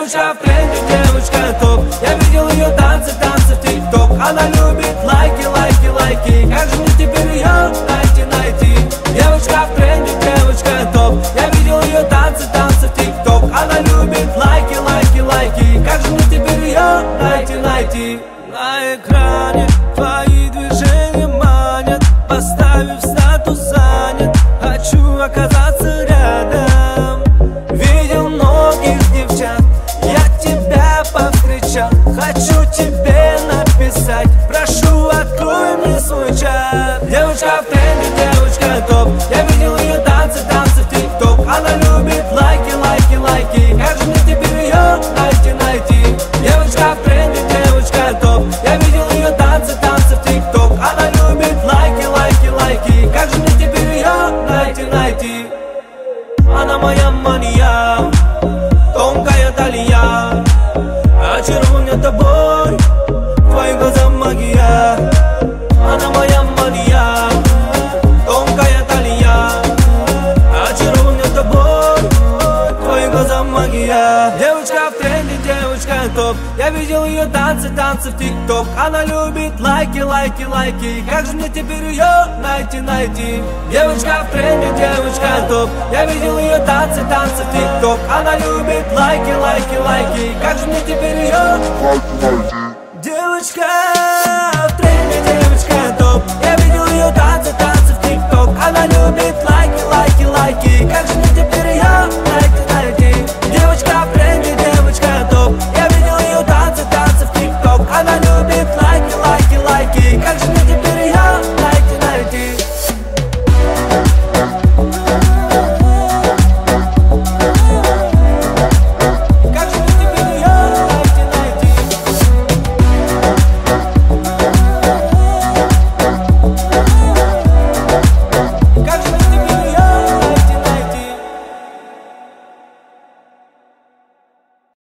Девочка в тренде, девочка топ. Я видел ее танцы, танцы в ТикТок. Она любит лайки, лайки, лайки. Как же мне теперь ее найти? Девочка в тренде, девочка топ. Я видел ее танцы, танцы в ТикТок. Она любит лайки, лайки, лайки. Как же мне теперь ее найти? На экране твои движения манят, поставив статус занят. Хочу оказаться рядом. Видел многих девчат, я тебя повстречал. Хочу тебе написать, прошу, открой мне свой чат. Девочка в тренде, девочка топ. Я видел ее танцы, танцы в ТикТок. Она любит лайки, лайки, лайки. Как же мне теперь ее найти? Девочка в тренде, девочка топ. Я видел ее танцы, танцы в ТикТок. Она любит лайки, лайки, лайки. Как же мне теперь ее найти? Она моя мания, тонкая талия. Очарован тобой, твои глаза магия. Она моя мания, тонкая талия. Очарован тобой, твои глаза магия. Девочка в тренде, девочка топ. Я видел ее танцы, танцы в ТикТок. Она любит лайки, лайки, лайки. Как же мне теперь ее найти? Девочка в тренде, девочка топ. Я видел ее танцы, танцы в ТикТок. Она любит лайки, лайки, лайки. Как же мне теперь ее девочка.